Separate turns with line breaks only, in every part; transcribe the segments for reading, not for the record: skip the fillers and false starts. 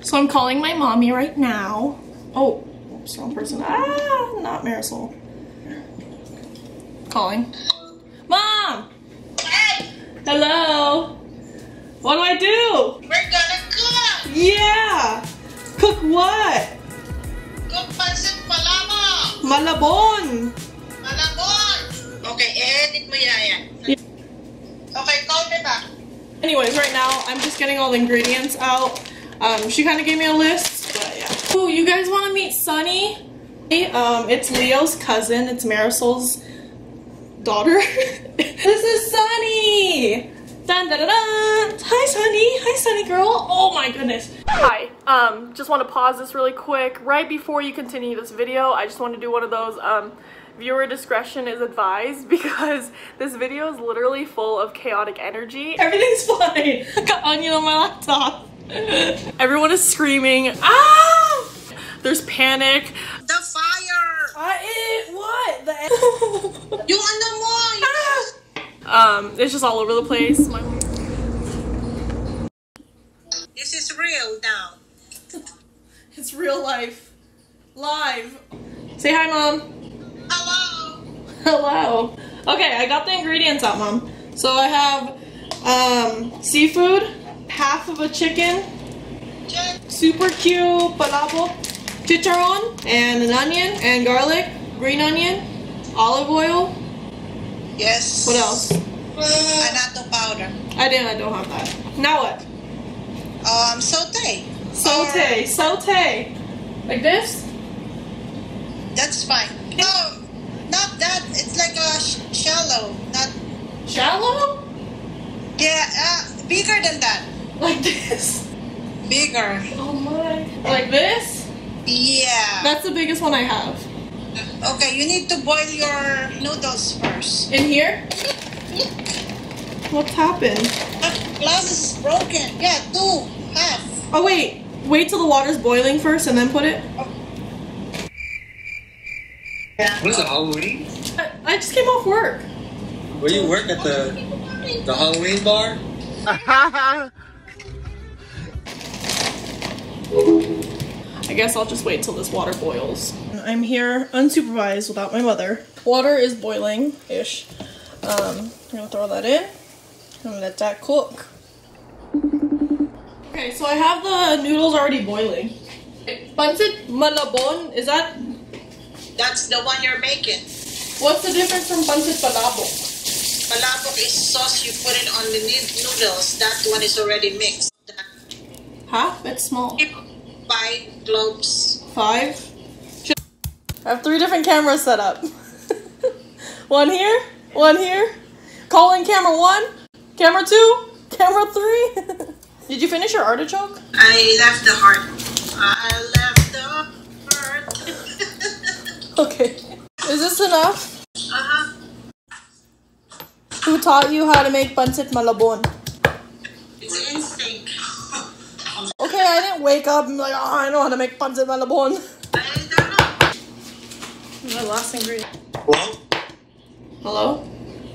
So I'm calling my mommy right now. Oh, oops, wrong person. Ah, not Marisol. Calling. Mom!
Hey!
Hello! What do I do?
We're gonna cook!
Yeah! Cook what?
Cook pancit palama!
Malabon!
Malabon! Okay, edit mo yan. Okay, call me back.
Anyways, right now, I'm just getting all the ingredients out. She kind of gave me a list, but yeah. Oh, you guys want to meet Sunny? It's Leo's cousin. It's Marisol's daughter. This is Sunny! Dun, dun, dun, dun. Hi, Sunny. Hi, Sunny girl. Oh my goodness. Hi. Just want to pause this really quick. Right before you continue this video, I just want to do one of those, viewer discretion is advised, because this video is literally full of chaotic energy. Everything's fine. I got onion on my laptop. Everyone is screaming. Ah! There's panic.
The fire!
What?
Yung ano mo!
It's just all over the place.
This is real now.
It's real life. Live. Say hi, Mom.
Hello!
Hello. Okay, I got the ingredients out, Mom. So I have seafood, half of a chicken, super cute palabo, chicharron, and an onion, and garlic, green onion, olive oil.
Yes.
What else?
Anato powder.
I don't have that. Now what?
Saute.
Saute. Like this?
That's fine. No, not that. It's like a shallow. Not
Shallow?
yeah. Bigger than that.
Like this?
Bigger.
Oh my. Like this?
Yeah.
That's the biggest one I have.
Okay, you need to boil your noodles first.
In here? What's happened?
That glass is broken. Yeah, half.
Oh wait. Wait till the water's boiling first and then put it.
Yeah.
What is it, Halloween?
I just came off work.
Where you work at the Halloween bar?
I guess I'll just wait till this water boils. I'm here unsupervised without my mother. Water is boiling-ish. I'm gonna throw that in and let that cook. Okay, so I have the noodles already boiling. Pancit malabon, is that?
That's the one you're making.
What's the difference from pancit palabok?
Palabok is sauce, you put it on the noodles. That one is already mixed.
Half? It's small.
5 globes.
5? I have 3 different cameras set up. One here, one here. Calling camera 1, camera 2, camera 3. Did you finish your artichoke?
I left the heart. I left the heart.
Okay. Is this enough?
Uh-huh.
Who taught you how to make pancit malabon?
It's instinct.
Okay, I didn't wake up and be like, oh, I know how to make pancit malabon.
I don't know.
My last ingredient.
Hello?
Hello?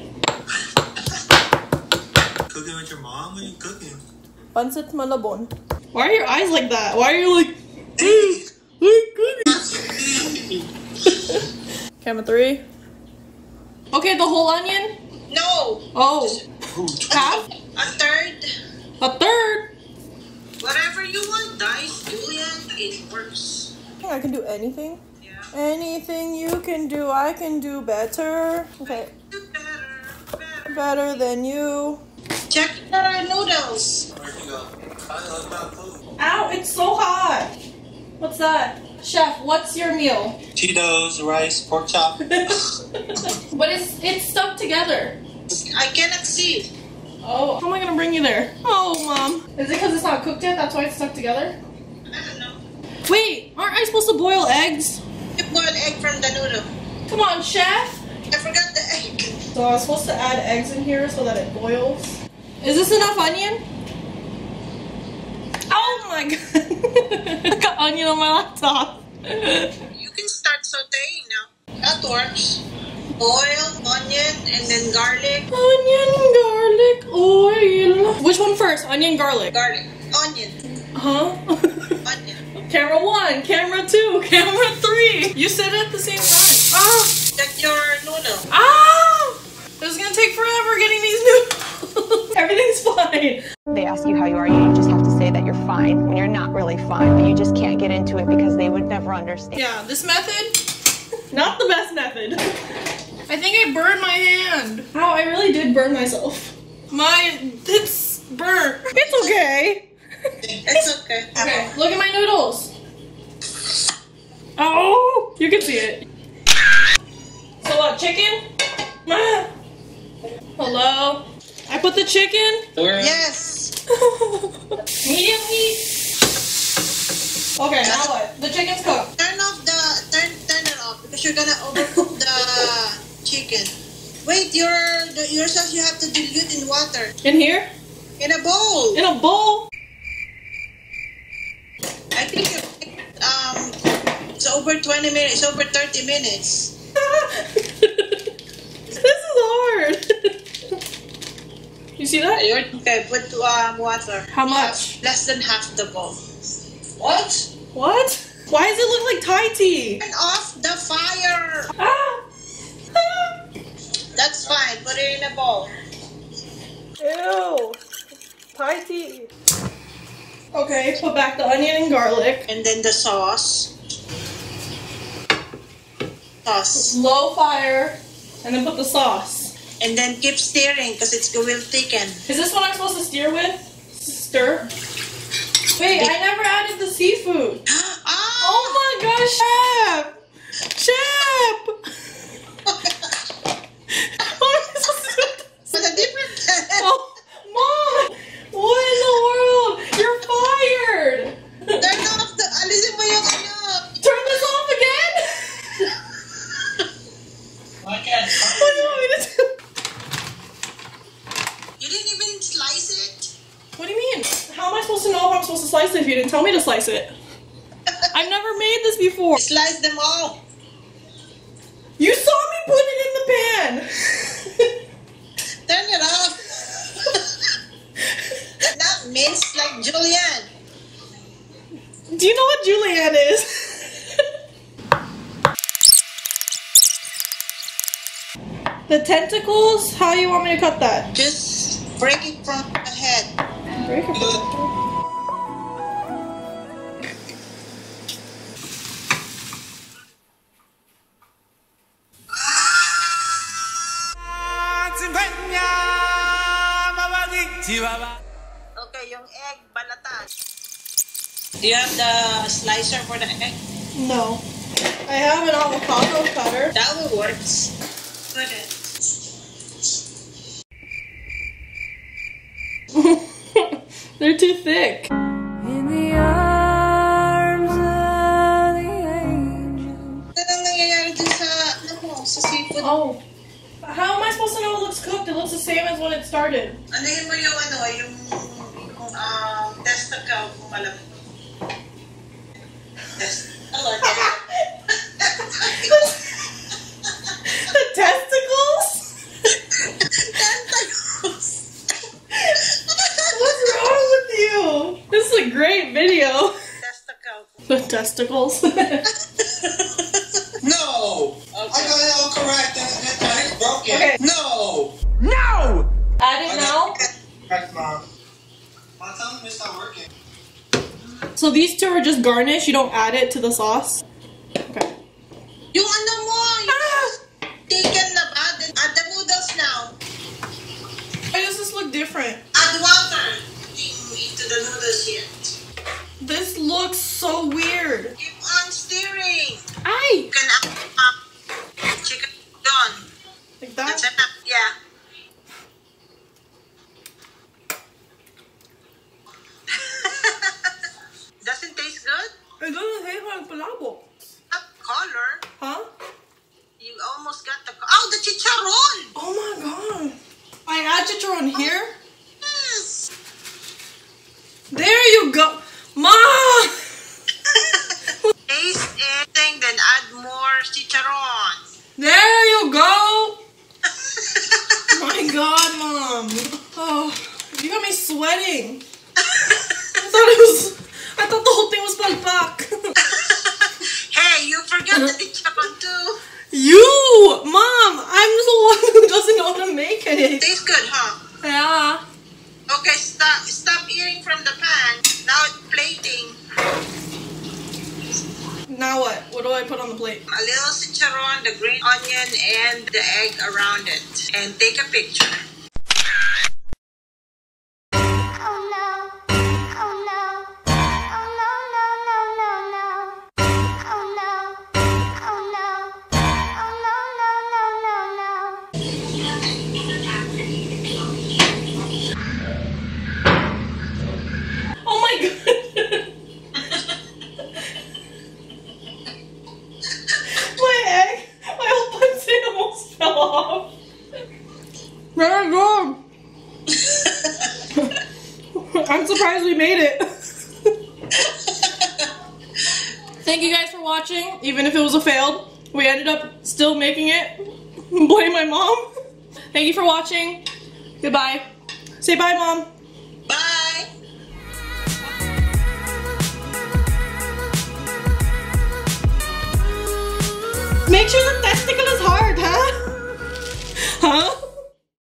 Cooking with your mom? What are you cooking?
Pancit malabon. Why are your eyes like that? Why are you like, hey, we're cooking? Camera 3. Okay, the whole onion?
No.
Oh. Half?
A third.
A third?
Whatever you want, dice, julienne, it works.
I think I can do anything.
Yeah.
Anything you can do, I can do better. Okay.
Do better.
Better than you.
Check your noodles.
Where'd you go? I love food.
Ow, it's so hot. What's that? Chef, what's your meal?
Cheetos, rice, pork chop.
But it's stuck together.
I cannot see.
Oh, how am I gonna bring you there? Oh, Mom. Is it because it's not cooked yet? That's why it's stuck together?
I don't know.
Wait, aren't I supposed to boil eggs?
You boil egg from the noodle.
Come on, Chef.
I forgot the egg.
So I was supposed to add eggs in here so that it boils. Is this enough onion? Oh my god. I got onion on my laptop.
You can start sauteing now. That works. Oil, onion, and then garlic.
Onion, garlic, oil. Which one first? Onion, garlic?
Garlic. Onion.
Huh? Camera 1, camera 2, camera 3. You said it at the same time. Ah!
Check your noodle.
Ah! This is gonna take forever getting these noodles. Everything's fine.
They ask you how you are, you just have to say that you're fine when you're not really fine, but you just can't get into it because they would never understand.
Yeah, this method, not the best method. I think I burned my hand. Wow, I really did burn myself. It's burnt. It's okay.
It's okay.
Okay, look at my noodles. Oh, you can see it. So what, chicken? Ah. Hello? I put the chicken?
Yes.
Medium heat? Okay, now what? The chicken's cooked.
Turn it off because you're gonna overcook the chicken. Wait, your sauce you have to dilute in water.
In here?
In a bowl.
In a bowl?
I think it's over 20 minutes, over 30 minutes.
This is hard. You see that?
Okay, put water.
How much?
Less than half the bowl. What?
What? Why does it look like Thai tea?
Turn off the fire.
Ah.
That's fine. Put it in a bowl.
Ew. Thai tea. Okay, put back the onion and garlic.
And then the sauce.
Low fire. And then put the sauce.
And then keep stirring because it will thicken.
Is this what I'm supposed to stir with? Stir? Wait, I never added the seafood. Oh my gosh, Chef! Chef! What am I supposed to do with this?
What's the difference?
Oh, Mom! What in the world? You're fired!
Turn off the... Alisin mo yung ano.
Turn this off again?
I can't.
What do you want me to do?
You didn't even slice it.
What do you mean? How am I supposed to know if I'm supposed to slice it if you didn't tell me to slice it? I've never made this before.
Slice them all.
You saw me put it in the pan!
Turn it off. Not minced like julienne.
Do you know what julienne is? The tentacles? How do you want me to cut that?
Just break it from the head.
Break it.
Okay, yung egg, balatan. Do you have the slicer for the egg?
No. I have an avocado cutter.
That will work. Put it.
They're too thick.
In the arms of the angel.
Anong nangyayari dun sa seafood?
Oh. How am I supposed to know it looks cooked? It looks the same as when it started.
Anuhin mo yung testicle kung alam mo.
The testicles?
Tentacles.
What's wrong with you? This is a great video.
Testicle.
The testicles?
No! I got it all correct and it's broken.
Okay.
No!
No!
Add it now.
Correct, Mom. Mom, tell them it's not working.
So these two are just garnish. You don't add it to the sauce. Okay.
Yung ano mo, taken na ba? Then add the noodles now.
Why does this look different?
Add water into the noodles yet.
This looks so weird.
Keep on stirring.
Aye.
You can add chicken done.
Like
That's
that?
enough. Yeah. Doesn't taste good?
It doesn't taste like palabo.
That color.
Huh?
You almost got the... Oh, the chicharron!
Oh my god. I add chicharron here?
Yes.
There you go. Ma! whole thing was palpak.
Hey, you forgot the chicharon too.
You! Mom! I'm the one who doesn't know how to make it.
Tastes good, huh?
Yeah.
Okay, stop eating from the pan. Now it's plating.
Now what? What do I put on the plate?
A little chicharon, the green onion, and the egg around it. And take a picture.
Oh my god. My egg, my whole pancit almost fell off. Very good. I'm surprised we made it. Thank you guys for watching, even if it was a fail. We ended up still making it. Blame my mom. Thank you for watching. Goodbye. Say bye, Mom.
Bye.
Make sure the